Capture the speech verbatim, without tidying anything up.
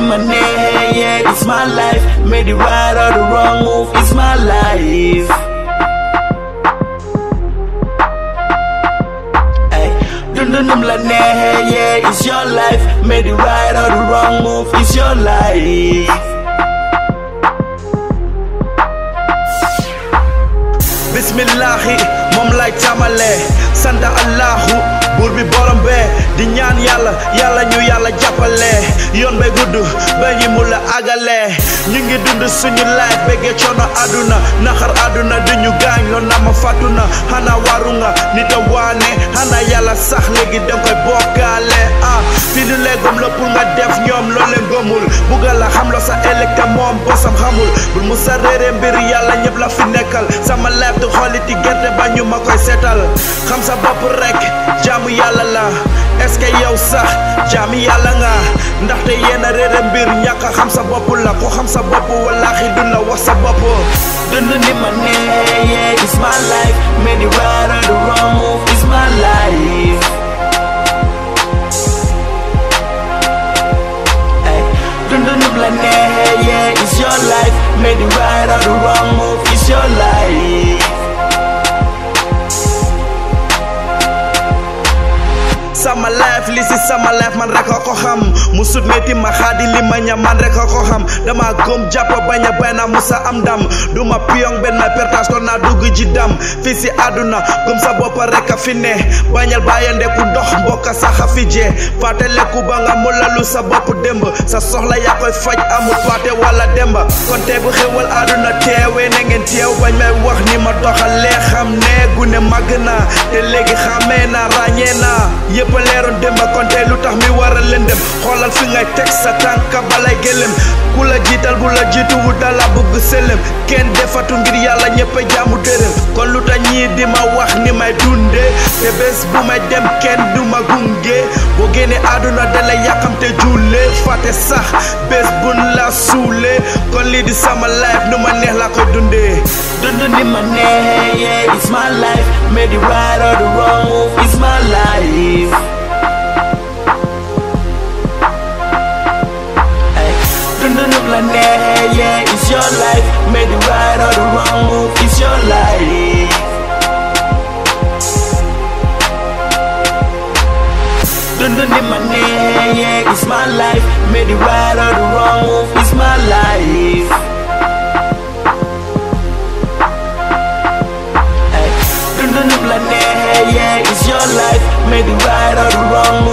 my name, yeah, it's my life. Made the right or the wrong move, it's my life. Ay, dun dun dun la nehe, yeah, it's your life. Made the right or the wrong move, it's your life. Bismillahi, mom lay tamale, santa Allahu, buur bi borom bee di ñaan yàlla yàlla ñu yàlla jàppale yoon bay gudd ba ñi mu la agale ñu ngi dund suñu life béggee coono àdduna naxar àdduna di ñu gaañ loon na ma fàttu na xanaa waru nga nit a waane xanaa yàlla sax léegi danga koy bokkaale ah fi du léegom la pour nga def ñoom loo leen gëmul bugga la xam lo sa ëllëg te moom bosam xamul bul mu sa réere mbir yàlla ñëpp la fi nekkal sama life du xooliti gerte ba ñu ma koy seetal xam sa bopp rek jaamu yàlla la est-ce que yow sax jaamu yàlla nga ndaxte yéen a réere mbir ñàkk a xam sa bopp la ko xam sa bopp wallaahi du la wax sa bopp dund ni ma nee yeah it's my life made the right or the wrong move it's my life ay dund ni la nee yeah it's your life made the right or the wrong move it's your life sama life li si sama life man rek ko xam musut metti ma xaadi li ma ñam man rek ko xam dama gëm jàpp bañ a bayna musa am ndam duma piyong benn ma pertas kon naa dugg ji dam fii si àdduna gëm sa bopp rek a fi ne bañal bàyyande ku dox mbokka sax a fi jee fàttaleku ba nga mulalu sa bopp démb sa soxla yaa koy faj amul paate wala demba kon tey bu xewal àdduna teewee na ngeen teew bañ may wax ni ma doxalee xam ne gune màgg naa te léegi xamee naa ràññee naa yëpp leeroon demba kon tey lu tax mi war a lëndëm xoolal fi ngay teg sa tànka balay gëlëm ku la jiital bu la jiitu wu dala bëgg sëlëm kenn defatu ngir yàlla ñëpp a jaamu dërëm kon lu tax ñii di ma wax ni may dunde te bés bu may dem kenn du ma gunge boo génne àdduna dala yàqamte juule fàtte sax bés bun la suule kon lii di sama life nu ma neex la koy dundee dund ni ma neex yeah it's my life made the right or the wrong move it's my life yeah, it's your life. Made the right or the wrong move, it's your life. Dun dun in my name, yeah, it's my life. Made the right or the wrong move, it's my life. Dun dun in my name, yeah, it's your life. Made the right or the wrong move.